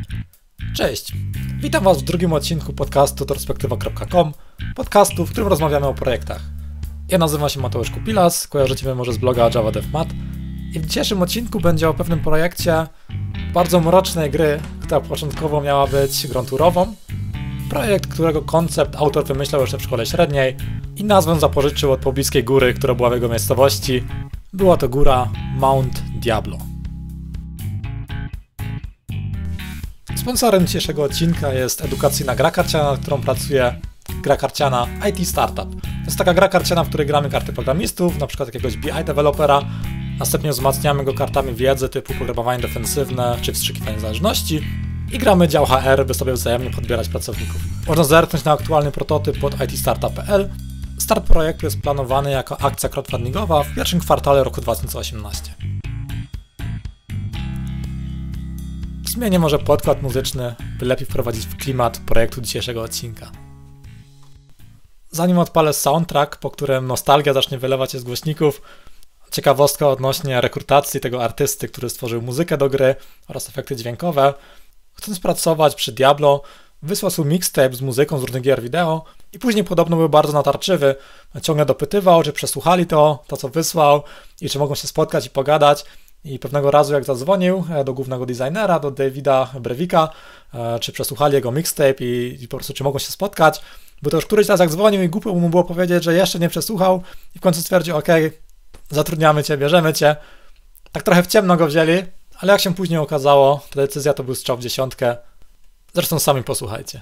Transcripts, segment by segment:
Cześć, witam Was w drugim odcinku podcastu Torspektywa.com, podcastu, w którym rozmawiamy o projektach. Ja nazywam się Mateusz Kupilas, kojarzycie mnie może z bloga Java Dev Mat i w dzisiejszym odcinku będzie o pewnym projekcie bardzo mrocznej gry, która początkowo miała być grą turową. Projekt, którego koncept autor wymyślał jeszcze w szkole średniej i nazwę zapożyczył od pobliskiej góry, która była w jego miejscowości. Była to góra Mount Diablo. Sponsorem dzisiejszego odcinka jest edukacyjna gra karciana, nad którą pracuje gra karciana IT Startup. To jest taka gra karciana, w której gramy karty programistów, na przykład jakiegoś BI dewelopera, następnie wzmacniamy go kartami wiedzy typu programowanie defensywne czy wstrzykiwanie zależności i gramy dział HR, by sobie wzajemnie podbierać pracowników. Można zerknąć na aktualny prototyp pod itstartup.pl. Start projektu jest planowany jako akcja crowdfundingowa w pierwszym kwartale roku 2018. Zmienię może podkład muzyczny, by lepiej wprowadzić w klimat projektu dzisiejszego odcinka. Zanim odpalę soundtrack, po którym nostalgia zacznie wylewać się z głośników, ciekawostka odnośnie rekrutacji tego artysty, który stworzył muzykę do gry oraz efekty dźwiękowe. Chcąc pracować przy Diablo, wysłał swój mixtape z muzyką z różnych gier wideo i później podobno był bardzo natarczywy. Ciągle dopytywał, czy przesłuchali to co wysłał i czy mogą się spotkać i pogadać. I pewnego razu jak zadzwonił do głównego designera, do Davida Brewika, czy przesłuchali jego mixtape i po prostu czy mogą się spotkać, bo to już któryś raz jak dzwonił i głupio mu było powiedzieć, że jeszcze nie przesłuchał i w końcu stwierdził, okej, zatrudniamy cię, bierzemy cię. Tak trochę w ciemno go wzięli, ale jak się później okazało, ta decyzja to był strzał w dziesiątkę. Zresztą sami posłuchajcie.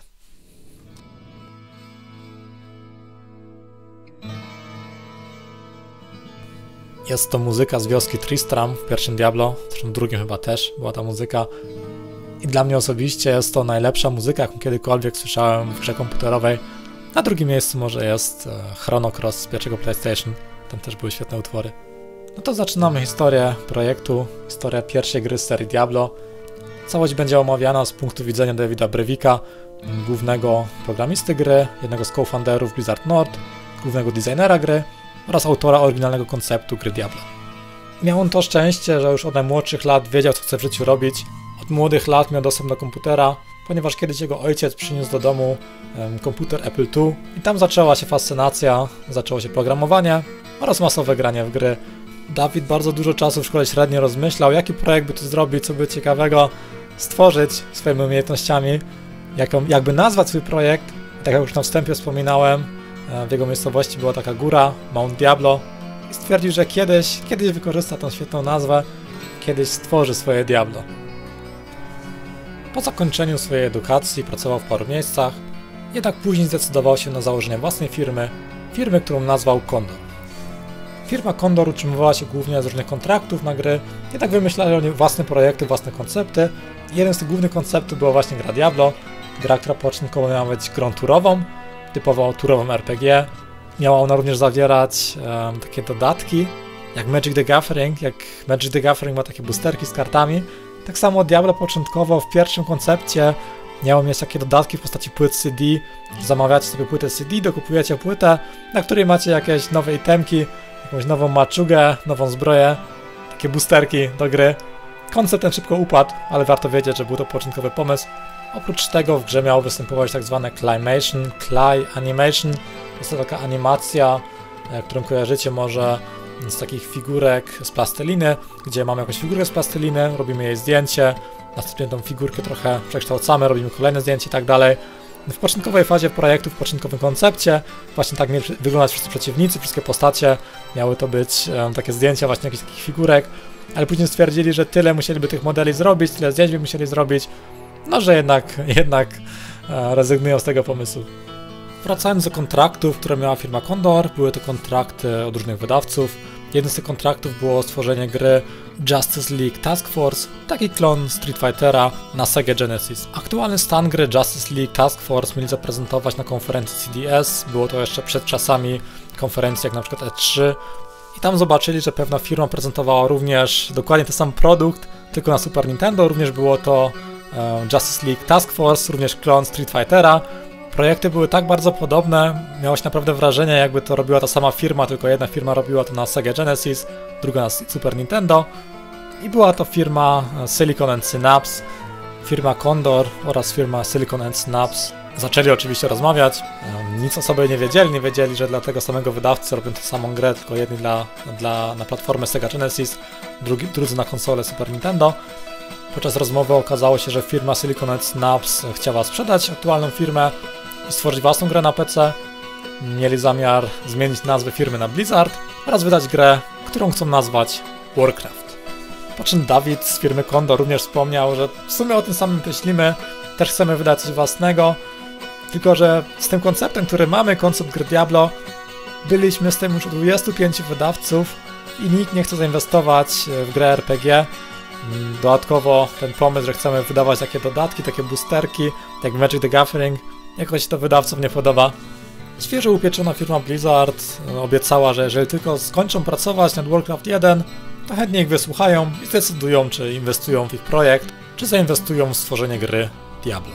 Jest to muzyka z wioski Tristram w pierwszym Diablo, zresztą w drugim chyba też była ta muzyka. I dla mnie osobiście jest to najlepsza muzyka, jaką kiedykolwiek słyszałem w grze komputerowej. Na drugim miejscu może jest Chrono Cross z pierwszego PlayStation, tam też były świetne utwory. No to zaczynamy historię projektu, historię pierwszej gry z serii Diablo. Całość będzie omawiana z punktu widzenia Davida Brewika, głównego programisty gry, jednego z co-founderów Blizzard North, głównego designera gry oraz autora oryginalnego konceptu gry Diablo. Miał on to szczęście, że już od najmłodszych lat wiedział, co chce w życiu robić. Od młodych lat miał dostęp do komputera, ponieważ kiedyś jego ojciec przyniósł do domu komputer Apple II i tam zaczęła się fascynacja, zaczęło się programowanie oraz masowe granie w gry. Dawid bardzo dużo czasu w szkole średniej rozmyślał, jaki projekt by tu zrobić, co by ciekawego stworzyć swoimi umiejętnościami, jakby nazwać swój projekt. Tak jak już na wstępie wspominałem, w jego miejscowości była taka góra, Mount Diablo, i stwierdził, że kiedyś wykorzysta tą świetną nazwę, kiedyś stworzy swoje Diablo. Po zakończeniu swojej edukacji pracował w paru miejscach, jednak później zdecydował się na założenie własnej firmy, którą nazwał Condor. Firma Condor utrzymywała się głównie z różnych kontraktów na gry, jednak wymyślali oni własne projekty, własne koncepty. Jeden z tych głównych konceptów była właśnie gra Diablo, gra, która początkowo miała być grą turową, typowo turową RPG. Miała ona również zawierać takie dodatki, jak Magic the Gathering. Jak Magic the Gathering ma takie boosterki z kartami, tak samo Diablo początkowo w pierwszym koncepcie miało mieć takie dodatki w postaci płyt CD. Zamawiacie sobie płytę CD, dokupujecie płytę, na której macie jakieś nowe itemki, jakąś nową maczugę, nową zbroję, takie boosterki do gry. Koncept ten szybko upadł, ale warto wiedzieć, że był to początkowy pomysł. Oprócz tego w grze miało występować tak zwane Clay Animation. Jest to taka animacja, którą kojarzycie może z takich figurek z plasteliny, gdzie mamy jakąś figurkę z plasteliny, robimy jej zdjęcie, następnie tą figurkę trochę przekształcamy, robimy kolejne zdjęcie i tak dalej. W początkowej fazie projektu, w początkowym koncepcie właśnie tak mieli wyglądać wszyscy przeciwnicy, wszystkie postacie, miały to być takie zdjęcia właśnie jakichś takich figurek, ale później stwierdzili, że tyle musieliby tych modeli zrobić, tyle zdjęć by musieli zrobić, no że jednak rezygnują z tego pomysłu. Wracając do kontraktów, które miała firma Condor, były to kontrakty od różnych wydawców. Jeden z tych kontraktów było stworzenie gry Justice League Task Force, taki klon Street Fightera na Sega Genesis. Aktualny stan gry Justice League Task Force mieli zaprezentować na konferencji CDS, było to jeszcze przed czasami konferencji jak na przykład E3 i tam zobaczyli, że pewna firma prezentowała również dokładnie ten sam produkt, tylko na Super Nintendo, również było to Justice League Task Force, również klon Street Fightera. Projekty były tak bardzo podobne, miało się naprawdę wrażenie, jakby to robiła ta sama firma, tylko jedna firma robiła to na Sega Genesis, druga na Super Nintendo i była to firma Silicon and Synapse. firma Condor oraz firma Silicon and Snaps zaczęli oczywiście rozmawiać. Nic o sobie nie wiedzieli, że dla tego samego wydawcy robią tę samą grę, tylko jedni na platformę Sega Genesis, drudzy na konsolę Super Nintendo. Podczas rozmowy okazało się, że firma Silicon and Snaps chciała sprzedać aktualną firmę i stworzyć własną grę na PC. Mieli zamiar zmienić nazwę firmy na Blizzard oraz wydać grę, którą chcą nazwać Warcraft. Po czym Dawid z firmy Condor również wspomniał, że w sumie o tym samym myślimy, też chcemy wydać coś własnego, tylko że z tym konceptem, który mamy, koncept gry Diablo, byliśmy z tym już 25 wydawców i nikt nie chce zainwestować w grę RPG. Dodatkowo ten pomysł, że chcemy wydawać takie dodatki, takie boosterki, jak Magic the Gathering, jakoś to wydawcom nie podoba. Świeżo upieczona firma Blizzard obiecała, że jeżeli tylko skończą pracować nad Warcraft 1, to chętnie ich wysłuchają i zdecydują, czy inwestują w ich projekt, czy zainwestują w stworzenie gry Diablo.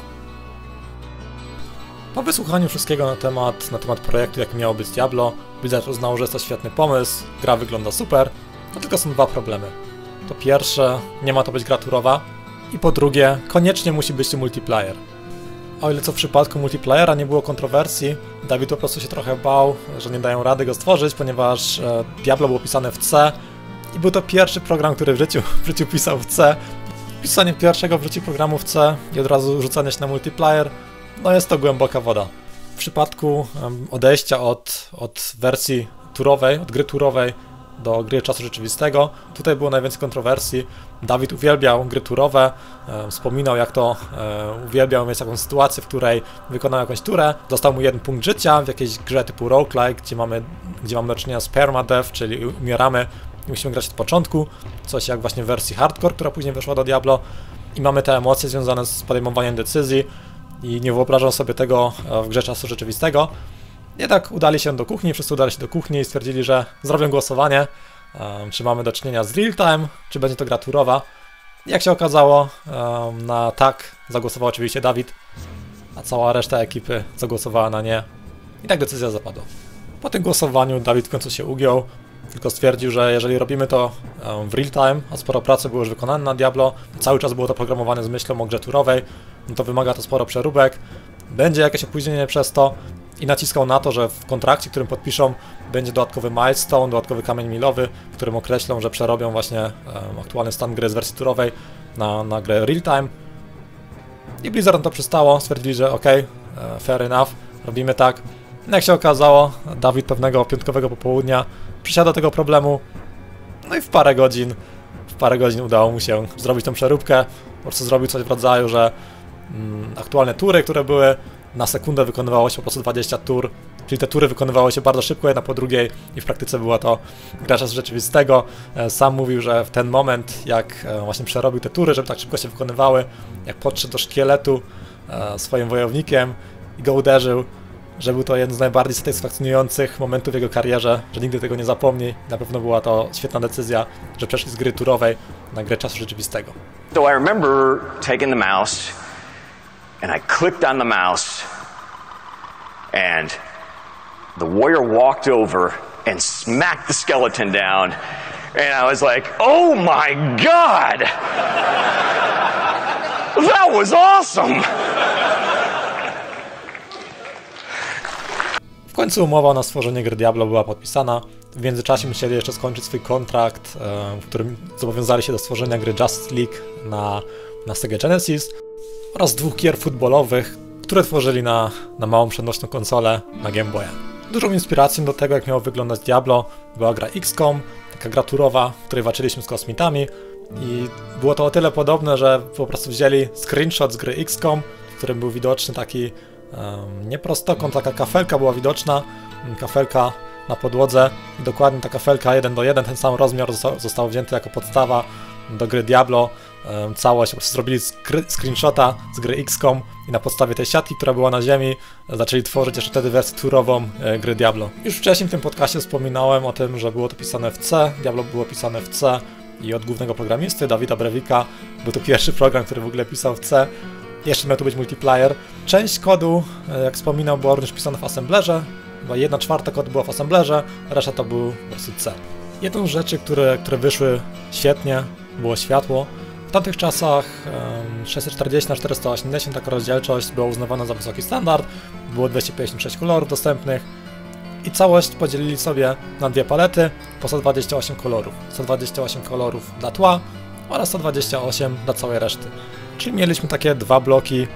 Po wysłuchaniu wszystkiego na temat projektu, jaki miało być Diablo, Blizzard uznał, że jest to świetny pomysł, gra wygląda super, no tylko są dwa problemy. Po pierwsze, nie ma to być gra turowa i po drugie, koniecznie musi być to multiplayer. O ile co w przypadku multiplayera nie było kontrowersji, Dawid po prostu się trochę bał, że nie dają rady go stworzyć, ponieważ Diablo było pisane w C i był to pierwszy program, który w życiu pisał w C. Pisanie pierwszego w życiu programu w C i od razu rzucanie się na multiplayer, no jest to głęboka woda. W przypadku odejścia od wersji turowej, od gry turowej do gry czasu rzeczywistego, tutaj było najwięcej kontrowersji. Dawid uwielbiał gry turowe, wspominał, jak to uwielbiał mieć taką sytuację, w której wykonał jakąś turę, dostał mu 1 punkt życia w jakiejś grze typu roguelike, gdzie mamy do czynienia z permadeath, czyli umieramy i musimy grać od początku, coś jak właśnie w wersji hardcore, która później weszła do Diablo i mamy te emocje związane z podejmowaniem decyzji i nie wyobrażam sobie tego w grze czasu rzeczywistego. Jednak udali się do kuchni, wszyscy udali się do kuchni i stwierdzili, że zrobią głosowanie, czy mamy do czynienia z real time, czy będzie to gra turowa. Jak się okazało, na tak zagłosował oczywiście Dawid, a cała reszta ekipy zagłosowała na nie. I tak decyzja zapadła. Po tym głosowaniu Dawid w końcu się ugiął, tylko stwierdził, że jeżeli robimy to w real time, a sporo pracy było już wykonane na Diablo, cały czas było to programowane z myślą o grze turowej, no to wymaga to sporo przeróbek, będzie jakieś opóźnienie przez to i naciskał na to, że w kontrakcie, którym podpiszą, będzie dodatkowy milestone, dodatkowy kamień milowy, w którym określą, że przerobią właśnie aktualny stan gry z wersji turowej na grę real time. I Blizzard na to przystało, stwierdzili, że ok, fair enough, robimy tak. Jak się okazało, Dawid pewnego piątkowego popołudnia przysiadł do tego problemu, no i w parę godzin udało mu się zrobić tą przeróbkę. Po prostu zrobił coś w rodzaju, że aktualne tury, które były, na sekundę wykonywało się po prostu 20 tur, czyli te tury wykonywały się bardzo szybko, jedna po drugiej i w praktyce była to gra czasu rzeczywistego. Sam mówił, że w ten moment, jak właśnie przerobił te tury, żeby tak szybko się wykonywały, jak podszedł do szkieletu swoim wojownikiem i go uderzył, że był to jeden z najbardziej satysfakcjonujących momentów w jego karierze, że nigdy tego nie zapomni. Na pewno była to świetna decyzja, że przeszli z gry turowej na grę czasu rzeczywistego. So I remember taking the mouse and I clicked on the mouse and the warrior walked over and smacked the skeleton down and I was like, oh my god! That was awesome! W końcu umowa na stworzenie gry Diablo była podpisana. W międzyczasie musieli jeszcze skończyć swój kontrakt, w którym zobowiązali się do stworzenia gry Justice League na Sega Genesis oraz 2 gier futbolowych, które tworzyli na małą przenośną konsolę na Game Boya. Dużą inspiracją do tego, jak miało wyglądać Diablo, była gra XCOM, taka gra turowa, w której walczyliśmy z kosmitami i było to o tyle podobne, że po prostu wzięli screenshot z gry XCOM, w którym był widoczny taki nie prostokąt, taka kafelka była widoczna, kafelka na podłodze i dokładnie ta kafelka 1:1, ten sam rozmiar został wzięty jako podstawa do gry Diablo. Całość, po prostu zrobili screenshota z gry XCOM i na podstawie tej siatki, która była na ziemi, zaczęli tworzyć jeszcze wtedy wersję turową gry Diablo. Już wcześniej w tym podcastie wspominałem o tym, że było to pisane w C, Diablo było pisane w C i od głównego programisty Dawida Brewika. Był to pierwszy program, który w ogóle pisał w C. Jeszcze miał tu być multiplayer. Część kodu, jak wspominał, była również pisana w assemblerze. Chyba 1/4 kodu była w assemblerze, reszta to był po prostu C. Jedną z rzeczy, które wyszły świetnie, było światło. W tamtych czasach 640 na 480 taka rozdzielczość była uznawana za wysoki standard, było 256 kolorów dostępnych i całość podzielili sobie na dwie palety po 128 kolorów. 128 kolorów dla tła oraz 128 dla całej reszty. Czyli mieliśmy takie dwa bloki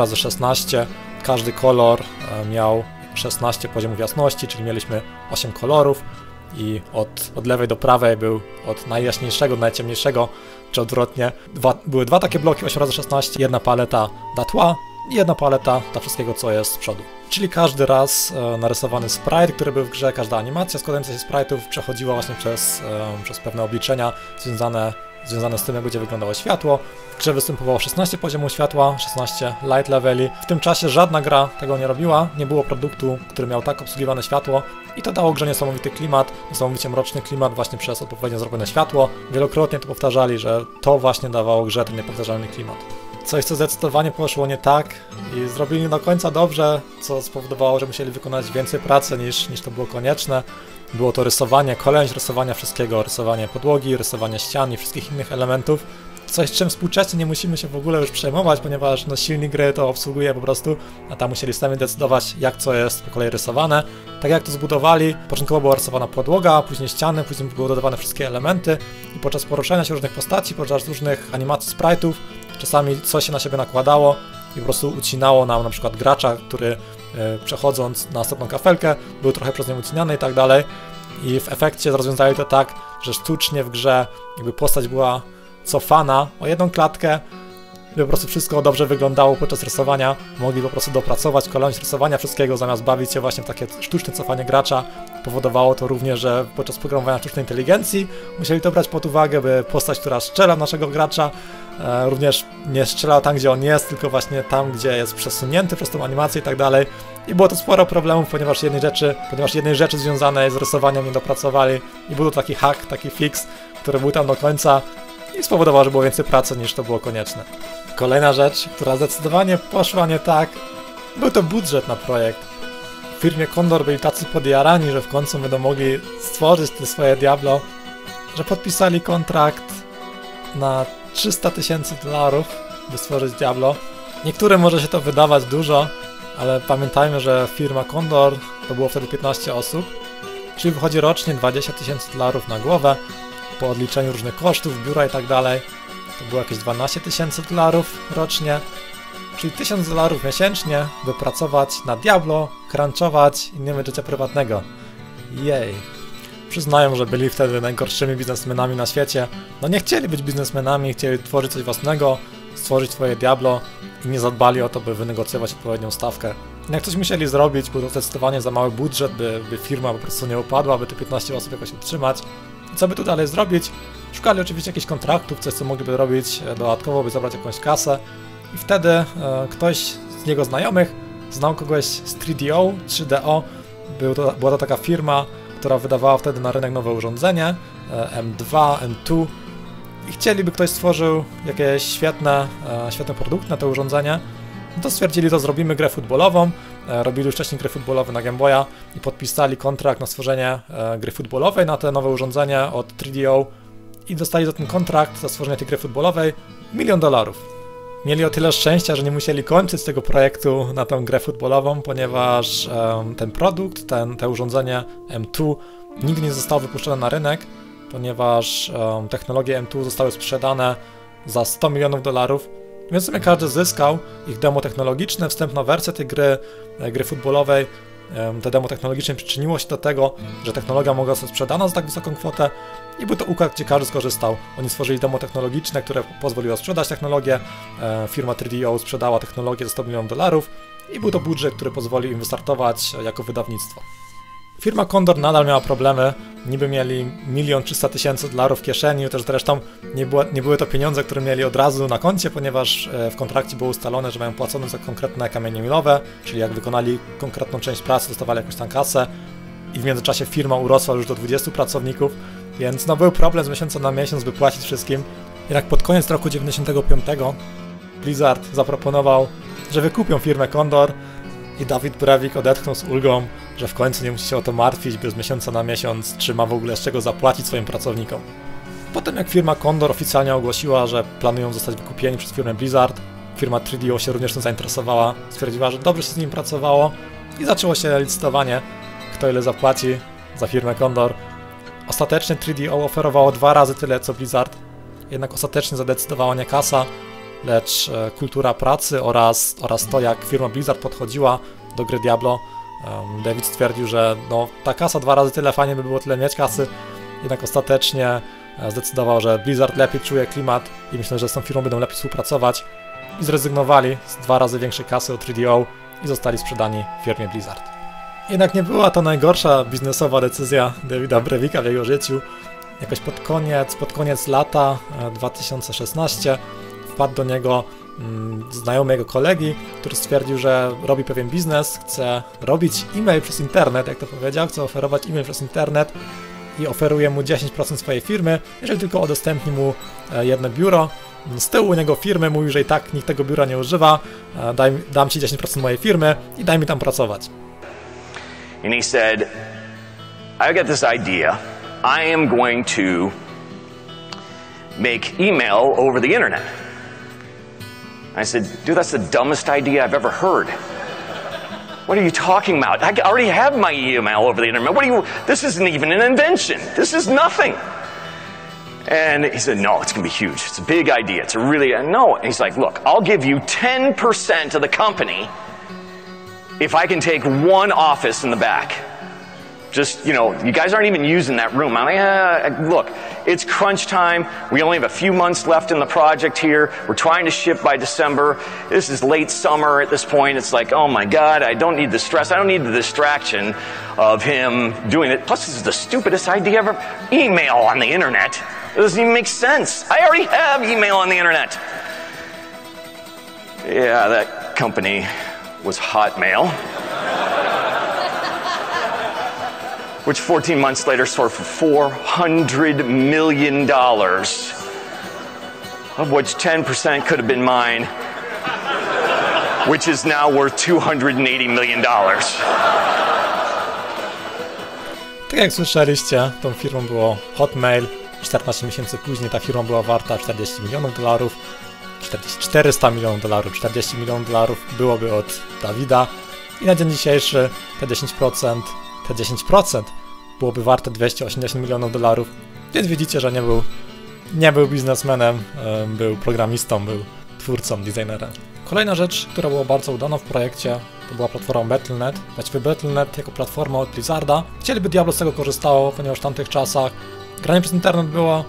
8×16, każdy kolor miał 16 poziomów jasności, czyli mieliśmy 8 kolorów i od lewej do prawej był od najjaśniejszego do najciemniejszego, czy odwrotnie. Były dwa takie bloki 8×16, jedna paleta dla tła i jedna paleta dla wszystkiego, co jest z przodu. Czyli każdy raz narysowany sprite, który był w grze, każda animacja składająca się z sprite'ów przechodziła właśnie przez pewne obliczenia związane z tym, jak będzie wyglądało światło. W grze występowało 16 poziomów światła, 16 light leveli. W tym czasie żadna gra tego nie robiła, nie było produktu, który miał tak obsługiwane światło i to dało grze niesamowity klimat, niesamowicie mroczny klimat właśnie przez odpowiednio zrobione światło. Wielokrotnie to powtarzali, że to właśnie dawało grze ten niepowtarzalny klimat. Coś, co zdecydowanie poszło nie tak i zrobili nie do końca dobrze, co spowodowało, że musieli wykonać więcej pracy niż to było konieczne. Było to rysowanie, kolejność rysowania wszystkiego, rysowanie podłogi, rysowanie ścian i wszystkich innych elementów. Coś, czym współcześnie nie musimy się w ogóle już przejmować, ponieważ silnik gry to obsługuje po prostu, a tam musieli sami decydować, jak co jest po kolei rysowane. Tak jak to zbudowali, początkowo była rysowana podłoga, później ściany, później były dodawane wszystkie elementy i podczas poruszania się różnych postaci, podczas różnych animacji sprite'ów, czasami coś się na siebie nakładało i po prostu ucinało nam na przykład gracza, który przechodząc na następną kafelkę był trochę przez nią ucinany i tak dalej. I w efekcie rozwiązali to tak, że sztucznie w grze jakby postać była cofana o jedną klatkę, by po prostu wszystko dobrze wyglądało podczas rysowania. Mogli po prostu dopracować kolejność rysowania wszystkiego, zamiast bawić się właśnie w takie sztuczne cofanie gracza. Powodowało to również, że podczas programowania sztucznej inteligencji musieli to brać pod uwagę, by postać, która strzela w naszego gracza, również nie strzela tam, gdzie on jest, tylko właśnie tam, gdzie jest przesunięty przez tą animację i tak dalej. I było to sporo problemów, ponieważ jednej rzeczy związanej z rysowaniem nie dopracowali i był to taki hack, taki fix, który był tam do końca i spowodował, że było więcej pracy niż to było konieczne. Kolejna rzecz, która zdecydowanie poszła nie tak, był to budżet na projekt. W firmie Condor byli tacy podjarani, że w końcu będą mogli stworzyć te swoje Diablo, że podpisali kontrakt na $300 000, by stworzyć Diablo. Niektórym może się to wydawać dużo, ale pamiętajmy, że firma Condor to było wtedy 15 osób, czyli wychodzi rocznie $20 000 na głowę, po odliczeniu różnych kosztów, biura i tak dalej. To było jakieś $12 000 rocznie, czyli $1000 miesięcznie, by pracować na Diablo, crunchować i nie mieć życia prywatnego. Jej. Przyznają, że byli wtedy najgorszymi biznesmenami na świecie. No nie chcieli być biznesmenami, chcieli tworzyć coś własnego, stworzyć swoje Diablo i nie zadbali o to, by wynegocjować odpowiednią stawkę. Jak coś musieli zrobić, był to zdecydowanie za mały budżet, by firma po prostu nie upadła, by te 15 osób jakoś utrzymać. I co by tu dalej zrobić? Szukali oczywiście jakichś kontraktów, coś co mogliby robić dodatkowo, by zabrać jakąś kasę. I wtedy ktoś z jego znajomych znał kogoś z 3DO. Była to taka firma, która wydawała wtedy na rynek nowe urządzenie, M2, M2 i chcieliby ktoś stworzył jakieś świetne produkty na to urządzenie. No to stwierdzili, to zrobimy grę futbolową. Robili już wcześniej gry futbolowe na Game Boya i podpisali kontrakt na stworzenie gry futbolowej na te nowe urządzenie od 3DO i dostali za ten kontrakt, za stworzenie tej gry futbolowej $1 000 000. Mieli o tyle szczęścia, że nie musieli kończyć tego projektu na tę grę futbolową, ponieważ ten produkt, te urządzenie M2 nigdy nie zostało wypuszczone na rynek, ponieważ technologie M2 zostały sprzedane za $100 milionów, więc w sumie każdy zyskał. Ich demo technologiczne, wstępna wersja tej gry futbolowej, te demo technologiczne przyczyniło się do tego, że technologia mogła zostać sprzedana za tak wysoką kwotę i był to układ, gdzie każdy skorzystał. Oni stworzyli demo technologiczne, które pozwoliło sprzedać technologię, firma 3DO sprzedała technologię za $100 milionów i był to budżet, który pozwolił im wystartować jako wydawnictwo. Firma Condor nadal miała problemy, niby mieli $1 300 000 w kieszeni, też zresztą nie były to pieniądze, które mieli od razu na koncie, ponieważ w kontrakcie było ustalone, że mają płacone za konkretne kamienie milowe, czyli jak wykonali konkretną część pracy, dostawali jakąś tam kasę i w międzyczasie firma urosła już do 20 pracowników, więc no był problem z miesiąca na miesiąc, by płacić wszystkim. Jednak pod koniec roku 95 Blizzard zaproponował, że wykupią firmę Condor i David Brevik odetchnął z ulgą, że w końcu nie musi się o to martwić, by z miesiąca na miesiąc czy ma w ogóle z czego zapłacić swoim pracownikom. Potem jak firma Condor oficjalnie ogłosiła, że planują zostać wykupieni przez firmę Blizzard, firma 3DO się również tym zainteresowała, stwierdziła, że dobrze się z nim pracowało i zaczęło się licytowanie, kto ile zapłaci za firmę Condor. Ostatecznie 3DO oferowało 2 razy tyle co Blizzard, jednak ostatecznie zadecydowała nie kasa, lecz kultura pracy oraz to, jak firma Blizzard podchodziła do gry Diablo. David stwierdził, że no, ta kasa 2 razy tyle, fajnie by było tyle mieć kasy, jednak ostatecznie zdecydował, że Blizzard lepiej czuje klimat i myślę, że z tą firmą będą lepiej współpracować i zrezygnowali z 2 razy większej kasy od 3DO i zostali sprzedani firmie Blizzard. Jednak nie była to najgorsza biznesowa decyzja Davida Brevika w jego życiu. Jakoś pod koniec lata 2016 wpadł do niego znajomy jego kolegi, który stwierdził, że robi pewien biznes, chce robić e-mail przez internet, jak to powiedział, chce oferować e-mail przez internet i oferuje mu 10% swojej firmy, jeżeli tylko udostępni mu jedno biuro. Z tyłu u niego firmy mówił, że i tak nikt tego biura nie używa, dam ci 10% mojej firmy i daj mi tam pracować. And he said, I got this idea. I am going to make email over the internet. I said, dude, that's the dumbest idea I've ever heard. What are you talking about? I already have my email over the internet. This isn't even an invention. This is nothing. And he said, no, it's going to be huge. It's a big idea. It's a really, no. And he's like, look, I'll give you 10% of the company if I can take one office in the back. Just, you guys aren't even using that room. I'm like, look, it's crunch time. We only have a few months left in the project here. We're trying to ship by December. This is late summer at this point. It's like, oh my God, I don't need the stress. I don't need the distraction of him doing it. Plus, this is the stupidest idea ever. Email on the internet. It doesn't even make sense. I already have email on the internet. Yeah, that company was Hotmail. Which 14 months later sold for $400 million, of which 10% could have been mine, which is now worth $280 million. Tak jak słyszeliście, tą firmą było Hotmail. 14 miesięcy później ta firma była warta $40 milionów, 400 milionów dolarów, $40 milionów byłoby od Dawida i na dzień dzisiejszy te 10% byłoby warte $280 milionów, więc widzicie, że nie był biznesmenem, był programistą, był twórcą, designerem. Kolejna rzecz, która była bardzo udana w projekcie, to była platforma Battle.net. Właściwie Battle.net jako platforma od Blizzarda. Chcieliby Diablo z tego korzystało, ponieważ w tamtych czasach granie przez internet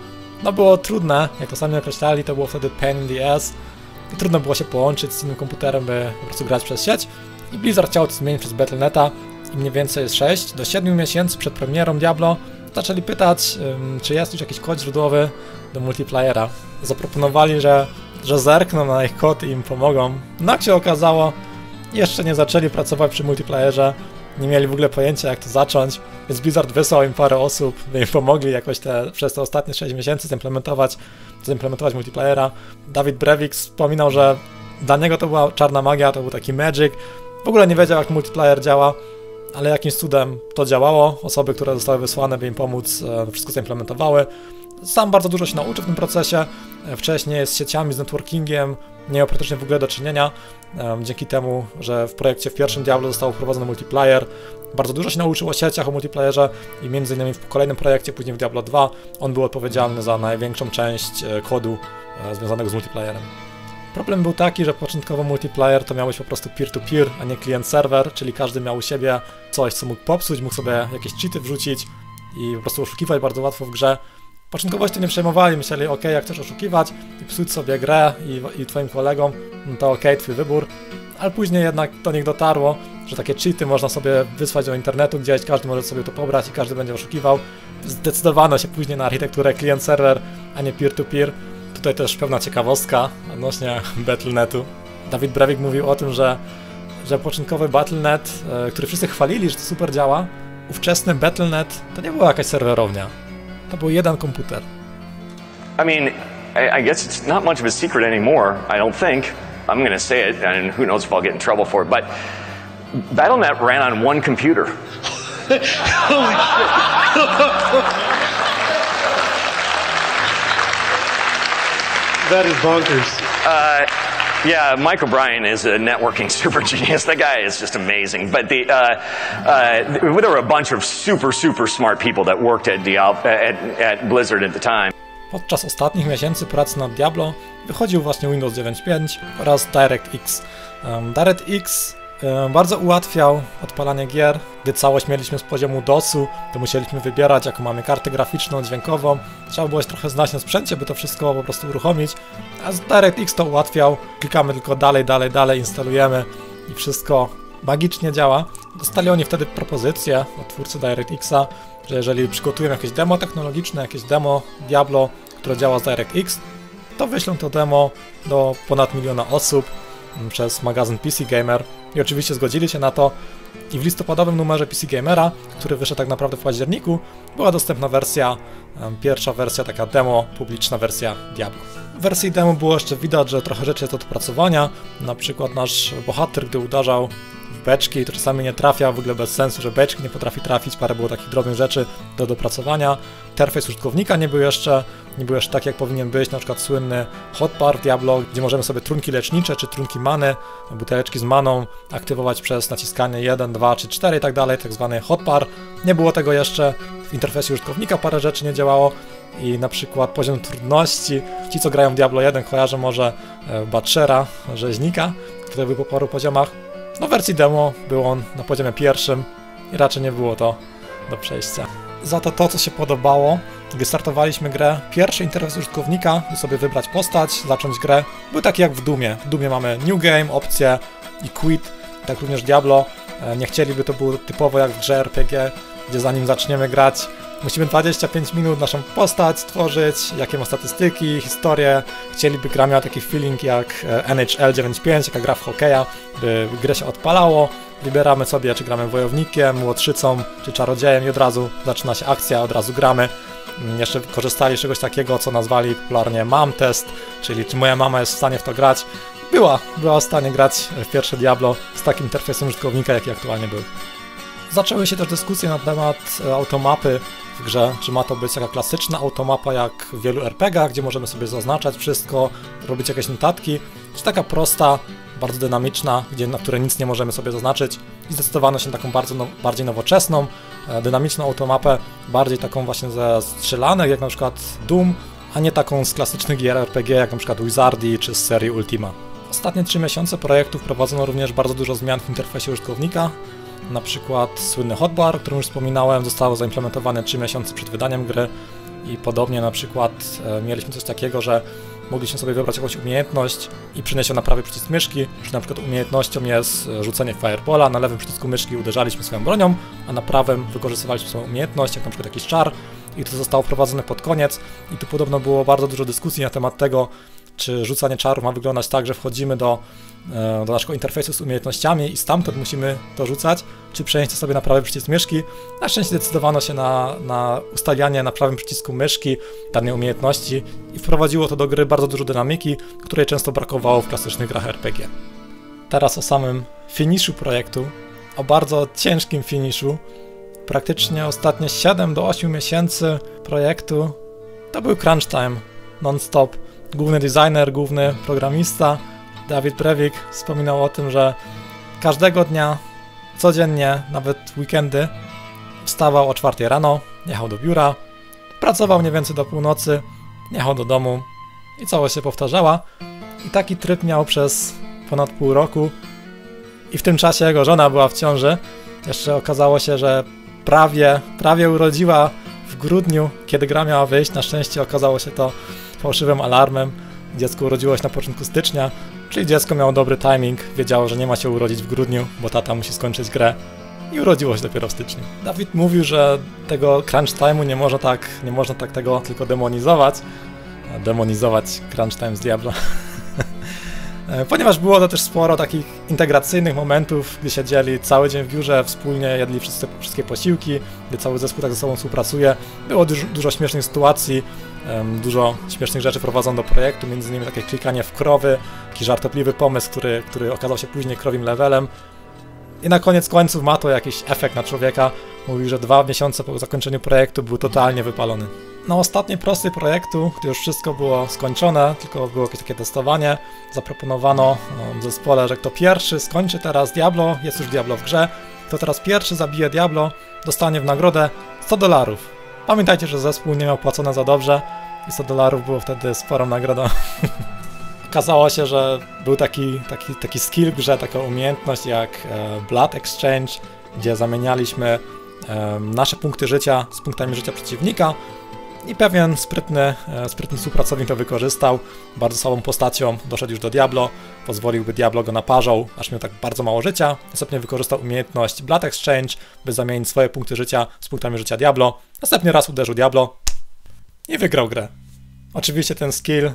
było trudne, jak to sami określali, to było wtedy pain in the ass i trudno było się połączyć z innym komputerem, by po prostu grać przez sieć. I Blizzard chciał to zmienić przez Battle.neta i mniej więcej 6 do 7 miesięcy przed premierą Diablo zaczęli pytać, czy jest już jakiś kod źródłowy do multiplayera. Zaproponowali, że zerkną na ich kod i im pomogą. No jak się okazało, jeszcze nie zaczęli pracować przy multiplayerze, nie mieli w ogóle pojęcia, jak to zacząć, więc Blizzard wysłał im parę osób, by im pomogli jakoś przez te ostatnie 6 miesięcy zaimplementować multiplayera. David Brevik wspominał, że dla niego to była czarna magia, to był taki magic. W ogóle nie wiedział, jak multiplayer działa, ale jakimś cudem to działało. Osoby, które zostały wysłane, by im pomóc, wszystko zaimplementowały. Sam bardzo dużo się nauczył w tym procesie. Wcześniej z sieciami, z networkingiem nie miał praktycznie w ogóle do czynienia. Dzięki temu, że w projekcie w pierwszym Diablo został wprowadzony multiplayer, bardzo dużo się nauczył o sieciach, o multiplayerze i między innymi w kolejnym projekcie, później w Diablo 2, on był odpowiedzialny za największą część kodu związanego z multiplayerem. Problem był taki, że początkowo multiplayer to miał być po prostu peer-to-peer, a nie klient-serwer, czyli każdy miał u siebie coś, co mógł popsuć, mógł sobie jakieś cheaty wrzucić i po prostu oszukiwać bardzo łatwo w grze. Początkowo się tym nie przejmowali, myśleli, ok, jak chcesz oszukiwać i psuć sobie grę i twoim kolegom, no to ok, twój wybór, ale później jednak do nich dotarło, że takie cheaty można sobie wysłać do internetu gdzieś, każdy może sobie to pobrać i każdy będzie oszukiwał. Zdecydowano się później na architekturę klient-serwer, a nie peer-to-peer. Tutaj też pewna ciekawostka odnośnie Battle.netu. David Brevik mówił o tym, że początkowy Battle.net, który wszyscy chwalili, że to super działa, ówczesny Battle.net to nie była jakaś serwerownia. To był jeden komputer. I mean, I guess it's not much of a secret anymore, I don't think. I'm going to say it, and who knows if I'll get in trouble for it, but Battle.net ran on one computer. Holy shit. That is bonkers. Yeah, Mike O'Brien is a networking super genius. That guy is just amazing. But there were a bunch of super smart people that worked at Blizzard at the time. Podczas ostatnich miesięcy pracy nad Diablo wychodził właśnie Windows 9.5 oraz DirectX. DirectX bardzo ułatwiał odpalanie gier. Gdy całość mieliśmy z poziomu DOS-u, to musieliśmy wybierać, jaką mamy kartę graficzną, dźwiękową. Trzeba było się trochę znać na sprzęcie, by to wszystko po prostu uruchomić. A DirectX to ułatwiał. Klikamy tylko dalej, instalujemy i wszystko magicznie działa. Dostali oni wtedy propozycję od twórcy DirectXa, że jeżeli przygotujemy jakieś demo technologiczne, jakieś demo Diablo, które działa z DirectX, to wyślą to demo do ponad 1 miliona osób przez magazyn PC Gamer i oczywiście zgodzili się na to i w listopadowym numerze PC Gamera, który wyszedł tak naprawdę w październiku, była dostępna wersja, pierwsza wersja, taka demo, publiczna wersja Diablo. W wersji demo było jeszcze widać, że trochę rzeczy jest do dopracowania, na przykład nasz bohater, gdy uderzał w beczki, to czasami nie trafia, w ogóle bez sensu, że beczki nie potrafi trafić, parę było takich drobnych rzeczy do dopracowania. Interfejs użytkownika nie był jeszcze taki, jak powinien być, na przykład słynny hotbar w Diablo, gdzie możemy sobie trunki lecznicze czy trunki many, buteleczki z maną aktywować przez naciskanie 1, 2 czy 4 i tak dalej, tak zwany hotbar. Nie było tego jeszcze, w interfejsie użytkownika parę rzeczy nie działało i na przykład poziom trudności, ci co grają w Diablo 1 kojarzą może Butchera, rzeźnika, który był po paru poziomach. No w wersji demo był on na poziomie pierwszym i raczej nie było to do przejścia. Za to, co się podobało, gdy startowaliśmy grę, pierwszy interfejs użytkownika, by sobie wybrać postać, zacząć grę, był taki jak w Doomie. W Doomie mamy New Game, opcję i Quit, tak również Diablo. Nie chcieliby to było typowo jak w grze RPG, gdzie zanim zaczniemy grać, musimy 25 minut naszą postać stworzyć, jakie ma statystyki, historię. Chcieliby gra miała taki feeling jak NHL 9.5, jaka gra w hokeja, by grę się odpalało. Wybieramy sobie, czy gramy wojownikiem, łotrzycą, czy czarodziejem i od razu zaczyna się akcja, od razu gramy. Jeszcze korzystali z czegoś takiego, co nazwali popularnie Mom Test, czyli czy moja mama jest w stanie w to grać. Była w stanie grać w pierwsze Diablo z takim interfejsem użytkownika, jaki aktualnie był. Zaczęły się też dyskusje na temat automapy w grze, czy ma to być taka klasyczna automapa jak w wielu RPG-ach, gdzie możemy sobie zaznaczać wszystko, robić jakieś notatki, czy taka prosta, bardzo dynamiczna, na której nic nie możemy sobie zaznaczyć i zdecydowano się na taką bardziej nowoczesną, dynamiczną automapę, bardziej taką właśnie ze strzelanek, jak na przykład Doom, a nie taką z klasycznych gier RPG, jak na przykład Wizardii czy z serii Ultima. W ostatnie 3 miesiące projektu wprowadzono również bardzo dużo zmian w interfejsie użytkownika. Na przykład słynny hotbar, o którym już wspominałem, zostało zaimplementowane 3 miesiące przed wydaniem gry i podobnie na przykład mieliśmy coś takiego, że mogliśmy sobie wybrać jakąś umiejętność i przynieść ją na prawy przycisk myszki, że na przykład umiejętnością jest rzucenie firebola, na lewym przycisku myszki uderzaliśmy swoją bronią, a na prawym wykorzystywaliśmy swoją umiejętność, jak na przykład jakiś czar i to zostało wprowadzone pod koniec i tu podobno było bardzo dużo dyskusji na temat tego, czy rzucanie czarów ma wyglądać tak, że wchodzimy do naszego interfejsu z umiejętnościami i stamtąd musimy to rzucać, czy przenieść to sobie na prawy przycisk myszki. Na szczęście zdecydowano się na ustawianie na prawym przycisku myszki danej umiejętności i wprowadziło to do gry bardzo dużo dynamiki, której często brakowało w klasycznych grach RPG. Teraz o samym finiszu projektu, o bardzo ciężkim finiszu. Praktycznie ostatnie 7 do 8 miesięcy projektu to był crunch time, non-stop. Główny designer, główny programista Dawid Brewik wspominał o tym, że każdego dnia, codziennie, nawet weekendy wstawał o 4 rano, jechał do biura, pracował mniej więcej do północy, jechał do domu i całość się powtarzała. I taki tryb miał przez ponad pół roku i w tym czasie jego żona była w ciąży. Jeszcze okazało się, że prawie urodziła w grudniu, kiedy gra miała wyjść. Na szczęście okazało się to fałszywym alarmem. Dziecko urodziło się na początku stycznia, czyli dziecko miało dobry timing, wiedziało, że nie ma się urodzić w grudniu, bo tata musi skończyć grę i urodziło się dopiero w styczniu. Dawid mówił, że tego crunch time'u nie można tak tego tylko demonizować crunch time z Diablo. Ponieważ było to też sporo takich integracyjnych momentów, gdy siedzieli cały dzień w biurze, wspólnie jedli wszystkie posiłki, gdy cały zespół tak ze sobą współpracuje. Było dużo śmiesznych sytuacji, dużo śmiesznych rzeczy prowadzono do projektu, między innymi takie klikanie w krowy, taki żartobliwy pomysł, który okazał się później krowim levelem. I na koniec końców ma to jakiś efekt na człowieka, Mówił, że 2 miesiące po zakończeniu projektu był totalnie wypalony. Na ostatniej prostej projektu, gdy już wszystko było skończone, tylko było jakieś takie testowanie, zaproponowano w zespole, że kto pierwszy skończy teraz Diablo, jest już Diablo w grze, kto teraz pierwszy zabije Diablo, dostanie w nagrodę $100. Pamiętajcie, że zespół nie miał płacone za dobrze i $100 było wtedy sporą nagrodą. Okazało się, że był taki skill w grze, taka umiejętność jak Blood Exchange, gdzie zamienialiśmy nasze punkty życia z punktami życia przeciwnika i pewien sprytny współpracownik to wykorzystał. Bardzo słabą postacią doszedł już do Diablo, pozwolił, by Diablo go naparzał, aż miał tak bardzo mało życia. Następnie wykorzystał umiejętność Blood Exchange, by zamienić swoje punkty życia z punktami życia Diablo. Następnie raz uderzył Diablo i wygrał grę. Oczywiście ten skill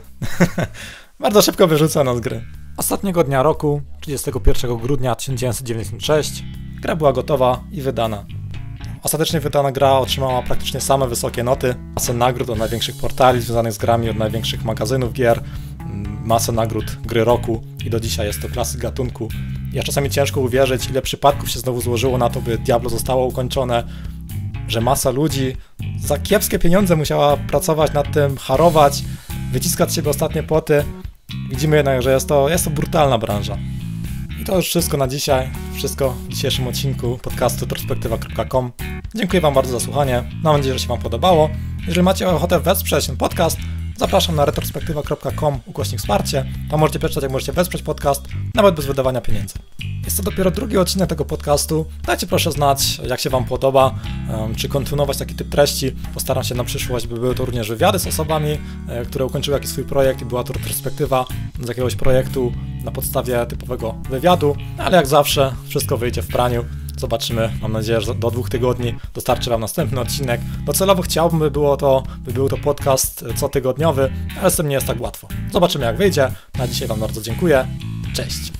bardzo szybko wyrzucono z gry. Ostatniego dnia roku, 31 grudnia 1996, gra była gotowa i wydana. Ostatecznie wydana gra otrzymała praktycznie same wysokie noty, masę nagród od największych portali związanych z grami, od największych magazynów gier, masę nagród gry roku i do dzisiaj jest to klasyk gatunku. Ja czasami ciężko uwierzyć, ile przypadków się znowu złożyło na to, by Diablo zostało ukończone, że masa ludzi za kiepskie pieniądze musiała pracować nad tym, harować, wyciskać z siebie ostatnie poty. Widzimy jednak, że jest to brutalna branża. I to już wszystko na dzisiaj. Wszystko w dzisiejszym odcinku podcastu retrospektywa.com. Dziękuję Wam bardzo za słuchanie. Mam nadzieję, że się Wam podobało. Jeżeli macie ochotę wesprzeć ten podcast, zapraszam na retrospektywa.com/wsparcie. Tam możecie przeczytać, jak możecie wesprzeć podcast, nawet bez wydawania pieniędzy. Jest to dopiero drugi odcinek tego podcastu. Dajcie proszę znać, jak się Wam podoba, czy kontynuować taki typ treści. Postaram się na przyszłość, by były to również wywiady z osobami, które ukończyły jakiś swój projekt i była to retrospektywa z jakiegoś projektu na podstawie typowego wywiadu, ale jak zawsze wszystko wyjdzie w praniu. Zobaczymy, mam nadzieję, że do 2 tygodni dostarczę Wam następny odcinek. Docelowo chciałbym, by był to podcast cotygodniowy, ale z tym nie jest tak łatwo. Zobaczymy, jak wyjdzie. Na dzisiaj Wam bardzo dziękuję. Cześć!